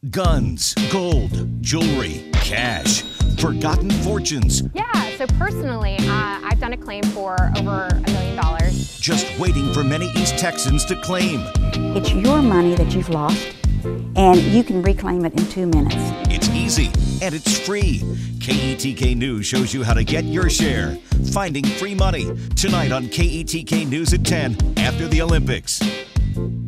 Guns, gold, jewelry, cash, forgotten fortunes. Yeah, so personally, I've done a claim for over $1 million. Just waiting for many East Texans to claim. It's your money that you've lost, and you can reclaim it in 2 minutes. It's easy, and it's free. KETK News shows you how to get your share. Finding free money, tonight on KETK News at 10, after the Olympics.